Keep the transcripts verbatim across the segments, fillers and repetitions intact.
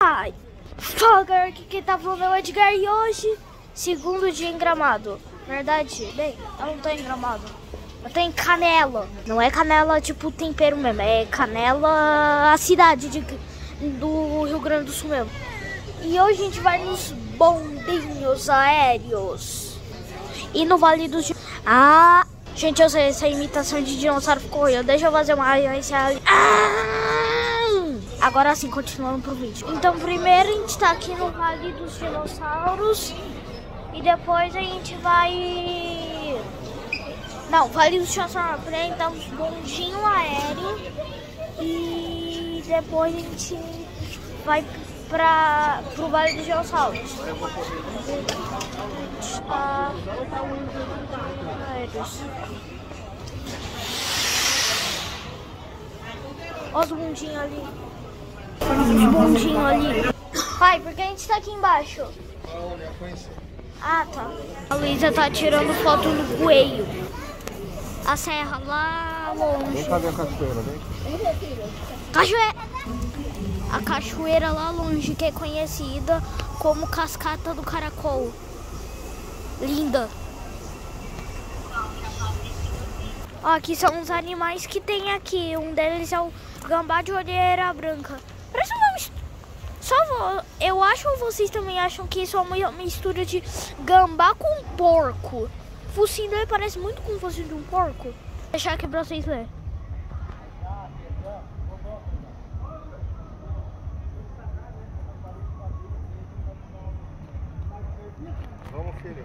Ai, fala galera, aqui quem tá falando é o Edgar e hoje, segundo dia em Gramado. Verdade, bem, eu não tô em Gramado, eu tô em Canela. Não é Canela tipo tempero mesmo, é Canela, a cidade de, do Rio Grande do Sul mesmo. E hoje a gente vai nos bondinhos aéreos e no Vale dos... Ah, gente, eu sei, essa imitação de dinossauro ficou ruim. Deixa eu fazer uma... Agora sim, continuando pro vídeo. Então, primeiro a gente tá aqui no Vale dos Dinossauros. E depois a gente vai... Não, Vale dos Dinossauros. Então, bondinho aéreo. E depois a gente vai pra, pro Vale dos Dinossauros. A gente tá... Aéreos. Olha os bondinhos ali. Os bondinhos ali. Pai, por que a gente tá aqui embaixo? Ah, tá. A Luísa tá tirando foto no coelho. A serra lá longe. Vem cá ver a cachoeira, vem. Cachoeira! A cachoeira lá longe, que é conhecida como Cascata do Caracol. Linda. Ó, aqui são os animais que tem aqui. Um deles é o gambá de orelha branca. Parece uma mistura. Só vou... Eu acho ou vocês também acham que isso é uma mistura de gambá com porco? O focinho dele parece muito com o focinho de um porco. Vou deixar aqui pra vocês lerem. Vamos, filho.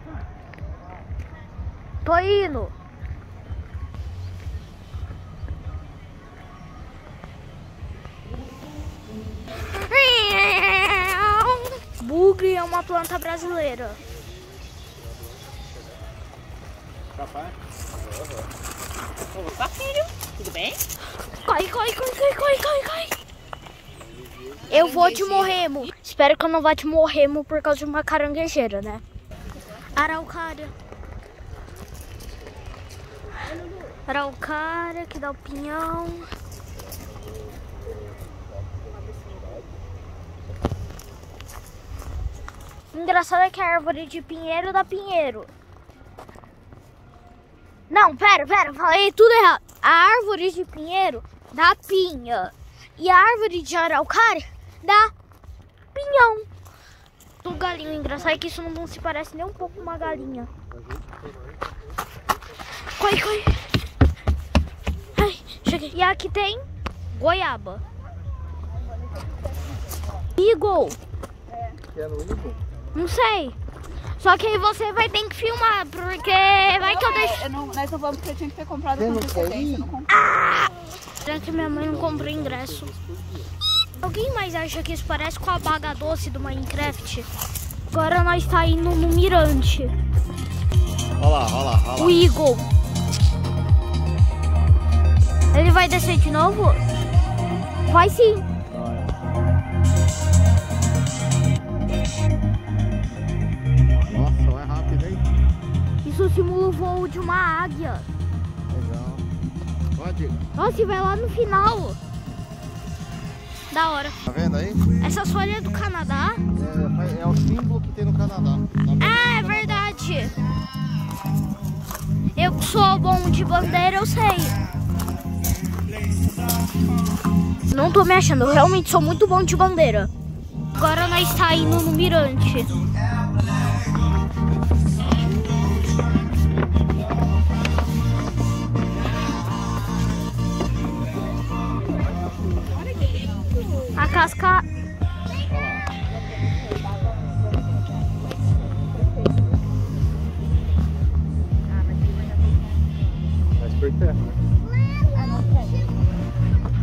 Tô indo. Bugre é uma planta brasileira. Papai? Opa, filho, tudo bem? Cai, cai, cai, cai, cai, cai, cai. Eu vou te morremo. Espero que eu não vá te morremo por causa de uma caranguejeira, né? Araucária. Araucária, que dá o pinhão. Engraçado é que a árvore de pinheiro dá pinheiro. Não, pera, pera, falei tudo errado. A árvore de pinheiro dá pinha. E a árvore de araucária dá pinhão. O galinho, engraçado é que isso não se parece nem um pouco com uma galinha. Coi, coi. Ai, cheguei. E aqui tem goiaba. Eagle. Quer no Eagle? Não sei. Só que aí você vai ter que filmar, porque vai que eu deixo... Eu não, nós não vamos porque eu tinha que ter comprado Você com não antecedência, quer ir? eu não comprei. Ah! Será que minha mãe não comprou ingresso? Alguém mais acha que isso parece com a baga doce do Minecraft? Agora nós tá indo no mirante. Olha lá, olha lá, olha lá. O Eagle. Ele vai descer de novo? Vai sim. Nossa, vai rápido, hein? Isso simula o voo de uma águia. Legal. Pode. Nossa, e vai lá no final. Da hora. Tá vendo aí? Essas folhas do Canadá. É, é o símbolo que tem no Canadá. Ah, é verdade. Eu que sou bom de bandeira, eu sei. Não tô me achando, eu realmente sou muito bom de bandeira. Agora nós tá indo no mirante. A casca... Mais por terra.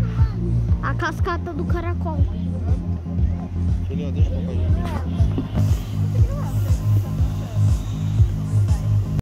A cascata do Caracol. Filho, deixa eu colocar.